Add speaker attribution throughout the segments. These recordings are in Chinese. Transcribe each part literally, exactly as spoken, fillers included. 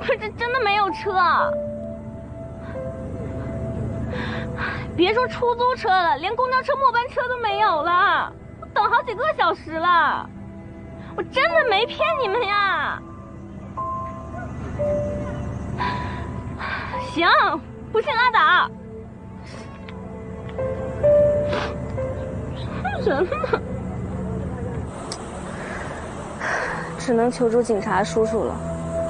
Speaker 1: 可是真的没有车。别说出租车了，连公交车、末班车都没有了，我等好几个小时了。我真的没骗你们呀。行，不信拉倒。人呢？只能求助警察叔叔了。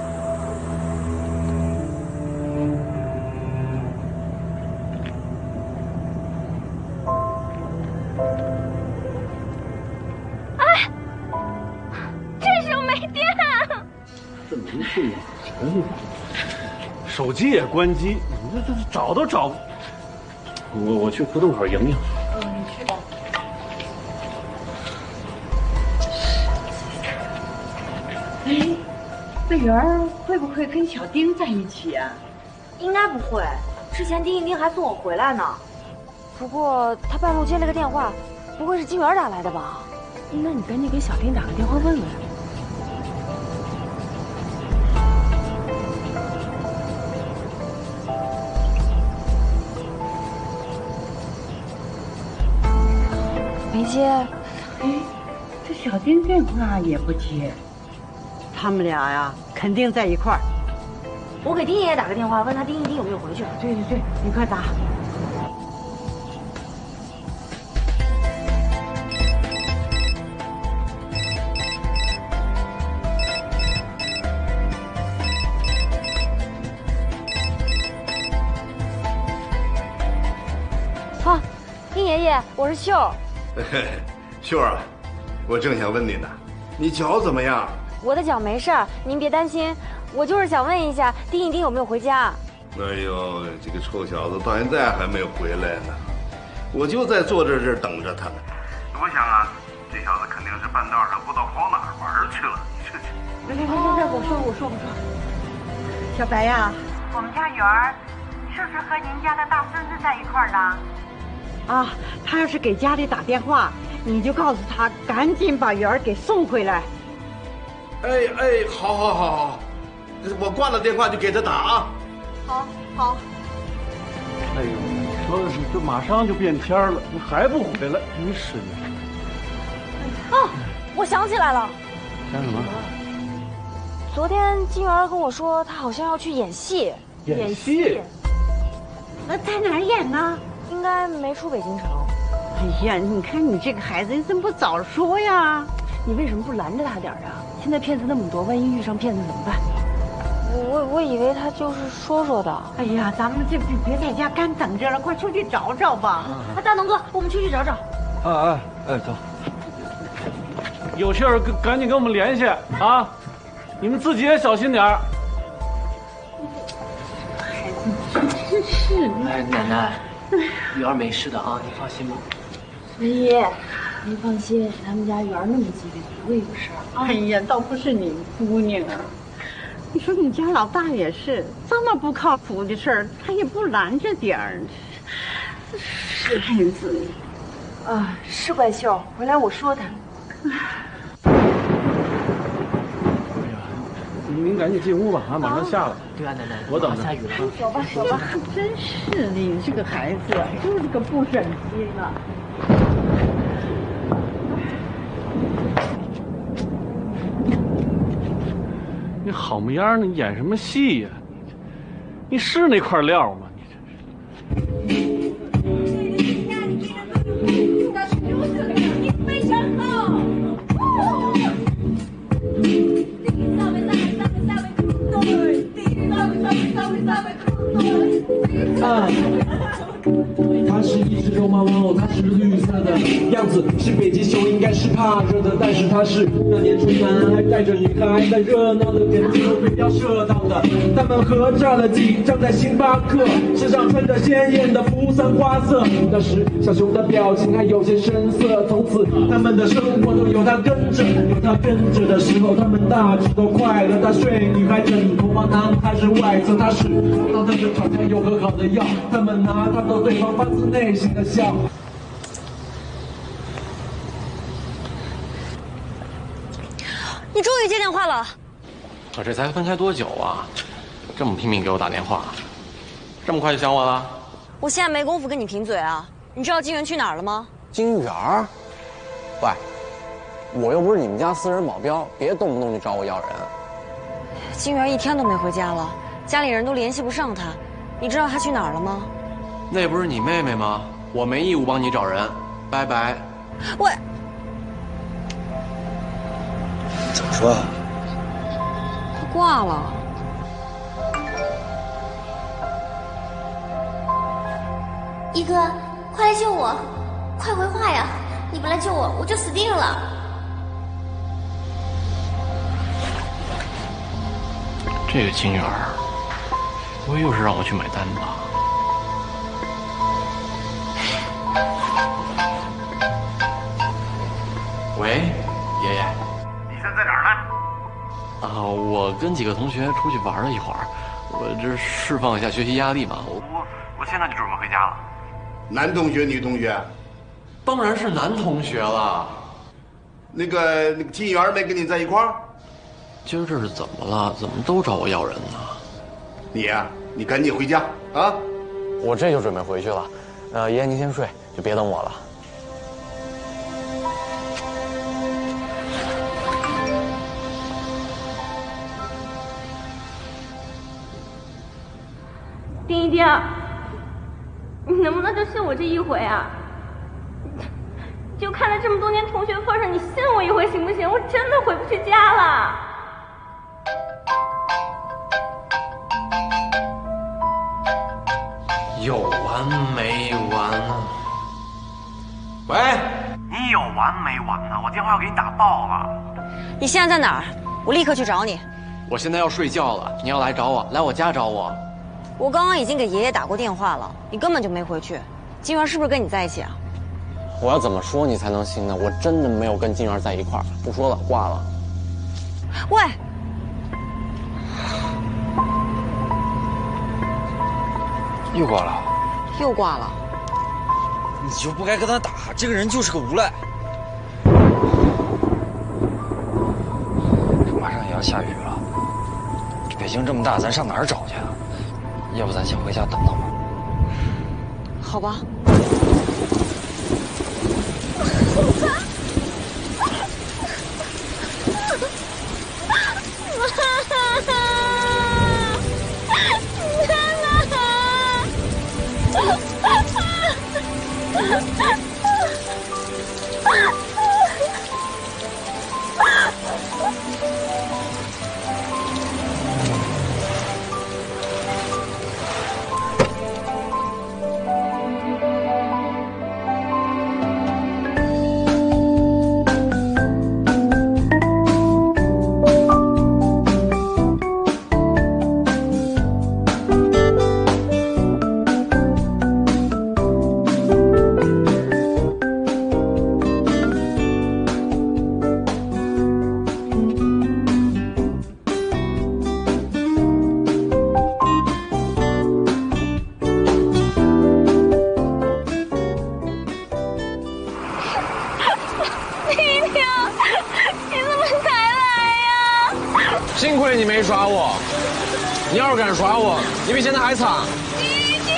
Speaker 1: 哎，这时候没电。
Speaker 2: 这没事啊，什么？手机也关机，你这这找都找不。我我去胡同口迎迎。
Speaker 3: 嗯，你去吧。哎，那圆儿会不会跟小丁在一起啊？
Speaker 4: 应该不会，之前丁一丁还送我回来呢。不过他半路接了个电话，不会是金元打来的吧？
Speaker 3: 那你赶紧给小丁打个电话问问。
Speaker 4: 没接。
Speaker 3: 哎，这小丁电话也不接，他们俩呀肯定在一块儿。
Speaker 4: 我给丁爷爷打个电话，问他丁一丁有没有回去。
Speaker 3: 对对对，你快打。
Speaker 4: 啊，丁爷爷，我是秀儿。
Speaker 5: 秀儿啊，我正想问你呢，你脚怎么样？
Speaker 4: 我的脚没事儿，您别担心。我就是想问一下，丁一丁有没有回家？
Speaker 5: 哎呦，这个臭小子到现在还没有回来呢，我就在坐这这儿等着他呢。我想啊，这小子肯定是半道上不知道跑哪儿玩去了。去去，
Speaker 3: 来来来来来，我说我说我说，小白呀，
Speaker 6: 我们家圆儿是不是和您家的大孙子在一块儿呢？
Speaker 3: 啊，他要是给家里打电话，你就告诉他赶紧把圆儿给送回来。
Speaker 5: 哎哎，好好好好，我挂了电话就给他打啊。
Speaker 3: 好，好。
Speaker 2: 哎呦，说的是这马上就变天了，你还不回来，真是的。
Speaker 4: 哦，我想起来了。
Speaker 2: 想什么？
Speaker 4: 昨天金元跟我说，他好像要去演戏。
Speaker 2: 演戏？
Speaker 3: 那在哪儿演呢？
Speaker 4: 应该没出北京城。
Speaker 3: 哎呀，你看你这个孩子，你怎么不早说呀？
Speaker 1: 你为什么不拦着他点啊？现在骗子那么多，万一遇上骗子怎么办？
Speaker 4: 我我我以为他就是说说的。
Speaker 3: 哎呀，咱们这别别在家干等着了，快出去找找吧。
Speaker 4: 啊，大东哥，我们出去找找。
Speaker 2: 啊啊哎，走。有事儿赶赶紧跟我们联系啊！你们自己也小心点儿。
Speaker 3: 孩子真是的。
Speaker 7: 哎，奶奶，鱼儿没事的啊，您放心吧。
Speaker 1: 文姨，您放心，咱们家圆儿那么机灵，不会有事儿啊。
Speaker 3: 哎呀，倒不是你姑娘啊，你说你家老大也是这么不靠谱的事儿，他也不拦着点儿。是孩子
Speaker 1: 啊，是怪秀，回来我说他。
Speaker 2: 哎呀，您赶紧进屋吧，啊，马上下了。
Speaker 7: 对啊，奶奶，
Speaker 2: 我等着。
Speaker 7: 下雨了。
Speaker 1: 走吧，走吧。
Speaker 3: 真是的，你这个孩子就是个不忍心啊。
Speaker 2: 你好模样呢，你演什么戏呀？你是那块料吗？你
Speaker 8: 你非常好。
Speaker 9: 啊，它是一只肉麻玩偶，它是绿色的样子，是北极熊，应该是怕热的，但是它是那年春男孩带着女孩在热闹的跟街头比较热闹的，他们合照了几张在星巴克，身上穿着鲜艳的扶桑花色，那时小熊的表情还有些深色，从此他们的生活都有他跟着，有他跟着的时候，他们大致都快乐，他睡女孩枕头吗？男孩是外侧，他是当他们吵架有和好的药，他们拿他逗对方发自内心的笑。
Speaker 4: 你终于接电话了。
Speaker 7: 我这才分开多久啊？ 这么拼命给我打电话，这么快就想我了？
Speaker 4: 我现在没工夫跟你贫嘴啊！你知道金源去哪儿了吗？
Speaker 8: 金源？喂，我又不是你们家私人保镖，别动不动就找我要人。
Speaker 4: 金源一天都没回家了，家里人都联系不上他。你知道他去哪儿了吗？
Speaker 7: 那不是你妹妹吗？我没义务帮你找人，拜拜。
Speaker 4: 喂，
Speaker 10: 怎么说啊？
Speaker 4: 他挂了。
Speaker 11: 一哥，快来救我！快回话呀！你不来救我，我就死定了。
Speaker 7: 这个金源儿，不会又是让我去买单吧？喂，爷爷。
Speaker 12: 你现在在哪儿呢？
Speaker 7: 啊，我跟几个同学出去玩了一会儿，我这释放一下学习压力嘛。我
Speaker 12: 我我现在就准备回家了。
Speaker 5: 男同学、女同学？
Speaker 7: 当然是男同学了。
Speaker 5: 那个那个金源没跟你在一块儿？
Speaker 7: 今儿这是怎么了？怎么都找我要人呢？
Speaker 5: 你呀、啊，你赶紧回家啊！
Speaker 8: 我这就准备回去了。呃，爷爷您先睡，就别等我了。
Speaker 1: 丁一丁，你能不能就信我这一回啊？就看在这么多年同学份上，你信我一回行不行？我真的回不去家了。
Speaker 7: 有完没完啊？喂，
Speaker 12: 你有完没完呢？我电话要给你打爆了。
Speaker 4: 你现在在哪儿？我立刻去找你。
Speaker 7: 我现在要睡觉了，你要来找我，来我家找我。
Speaker 4: 我刚刚已经给爷爷打过电话了，你根本就没回去。金源是不是跟你在一起啊？
Speaker 8: 我要怎么说你才能信呢？我真的没有跟金源在一块儿。不说了，挂了。
Speaker 4: 喂，
Speaker 10: 又挂了，
Speaker 4: 又挂了。
Speaker 10: 你就不该跟他打，这个人就是个无赖。马上也要下雨了，北京这么大，咱上哪儿找去啊？要不咱先回家等等吧。
Speaker 4: 好吧。
Speaker 8: 幸亏你没耍我，你要是敢耍我，你比现在还惨。
Speaker 1: 一天。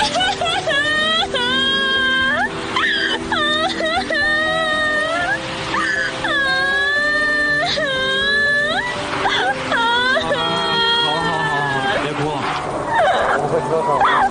Speaker 7: 好了好了好了，别哭了。
Speaker 8: 我会哥哥。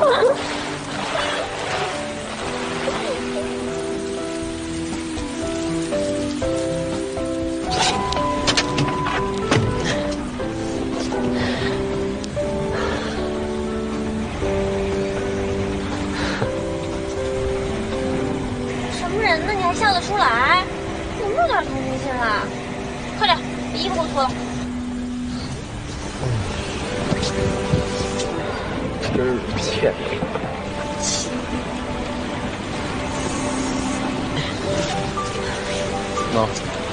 Speaker 11: 那你还笑得出来？有没有点同情心啊？快点，把衣服给我脱了。
Speaker 8: 真是欠你！喏，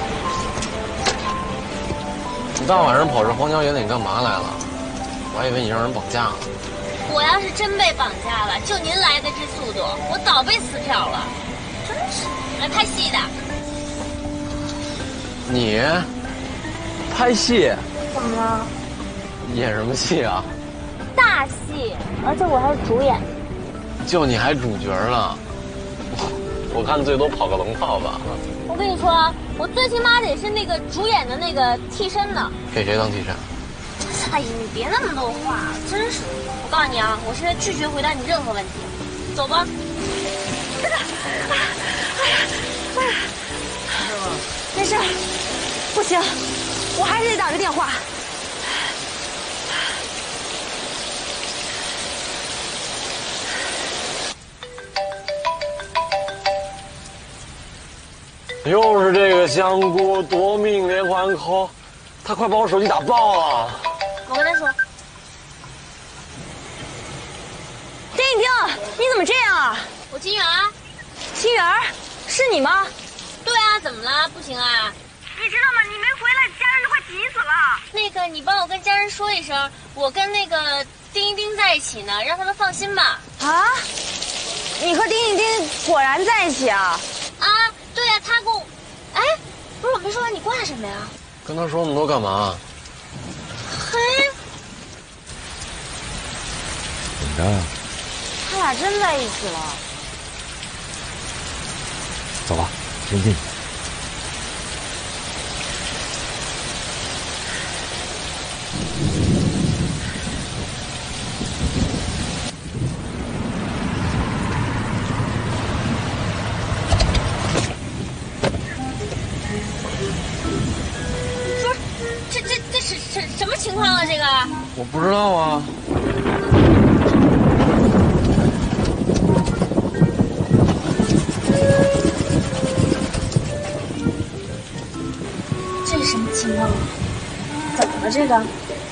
Speaker 8: 你大晚上跑这荒郊野岭干嘛来了？我还以为你让人绑架了。
Speaker 11: 我要是真被绑架了，就您来的这速度，我早被撕票了。真是来拍戏的。
Speaker 8: 你拍戏？
Speaker 11: 怎么了？
Speaker 7: 演什么戏啊？
Speaker 11: 大戏，而且我还是主演。
Speaker 7: 就你还主角呢？我看最多跑个龙套吧。
Speaker 11: 我跟你说，我最起码得是那个主演的那个替身呢。
Speaker 7: 给谁当替身？
Speaker 11: 哎呀，你别那么多话，真是！我告诉你啊，我现在拒绝回答你任何问题。走吧。哎呀，哎呀，哎呀，没事，不行，我还是得打个电话。
Speaker 7: 又是这个香菇夺命连环扣，他快把我手机打爆了！
Speaker 11: 我跟他说，丁一丁，你怎么这样啊？我金元，金元，是你吗？对啊，怎么了？不行啊？
Speaker 6: 你知道吗？你没回来，家人都快急死了。
Speaker 11: 那个，你帮我跟家人说一声，我跟那个丁一丁在一起呢，让他们放心吧。
Speaker 4: 啊？你和丁一丁果然在一起啊？
Speaker 11: 啊，对呀、啊，他跟我，哎，不是我没说完，你挂什么呀？
Speaker 7: 跟他说那么多干嘛？
Speaker 11: 嘿，
Speaker 10: 怎么着？
Speaker 4: 他俩真在一起了。
Speaker 10: 走吧，先进去。
Speaker 11: 这这这是什什么情况啊？这个
Speaker 7: 我不知道啊。
Speaker 11: 这是什么情况？怎么了？这个？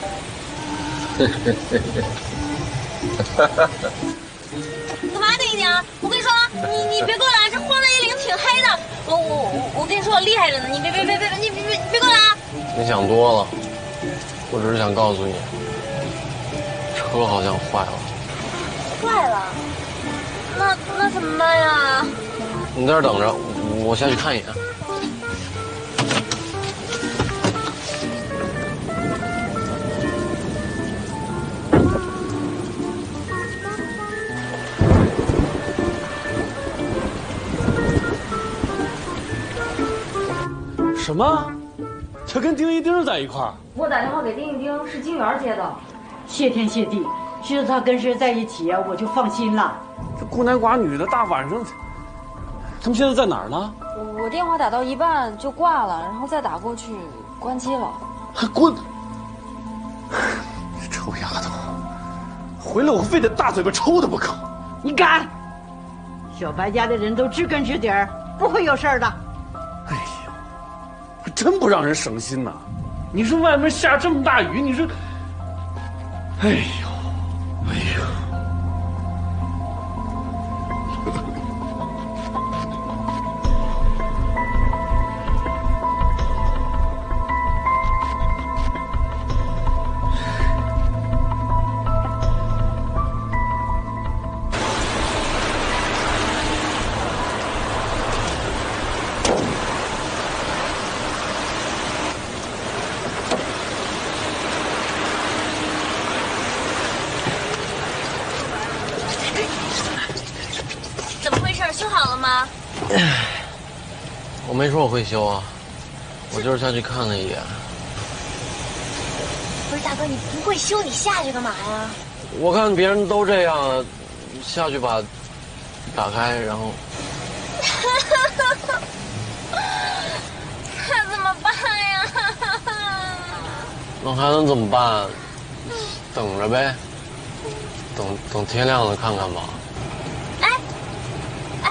Speaker 11: 干嘛丁一丁？我跟你说，你你别过来，这荒诞一岭挺黑的。我我我我跟你说，我厉害着呢，你别别别别你别别别过来啊！
Speaker 7: 你想多了，我只是想告诉你，车好像坏了。
Speaker 11: 坏了？那那怎么办呀？
Speaker 7: 你在这等着，我下去看一眼。
Speaker 2: 什么？他跟丁一丁在一块儿？
Speaker 4: 我打电话给丁一丁，是金元接的。
Speaker 3: 谢天谢地，知道他跟谁在一起啊，我就放心了。
Speaker 2: 这孤男寡女的，大晚上，他们现在在哪儿呢？
Speaker 4: 我电话打到一半就挂了，然后再打过去，关机了。
Speaker 2: 还滚！这臭丫头，回来我非得大嘴巴抽她不可！
Speaker 3: 你敢？小白家的人都知根知底儿，不会有事儿的。
Speaker 2: 哎呀，真不让人省心呐！你说外面下这么大雨，你说，哎呦，哎呦。
Speaker 7: 我没说我会修啊，我就是下去看了一眼。
Speaker 11: 不是大哥，你不会修，你下去干嘛呀？
Speaker 7: 我看别人都这样，下去把打开，然后。
Speaker 11: 那怎么办呀？
Speaker 7: 那还能怎么办？等着呗，等等天亮了看看吧。